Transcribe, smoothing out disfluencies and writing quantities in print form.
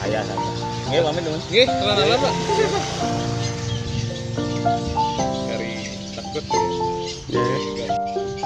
Saya. Nggih, pamit nuwun. Nggih, tenan-tenan, Pak. Dari takut. Ya.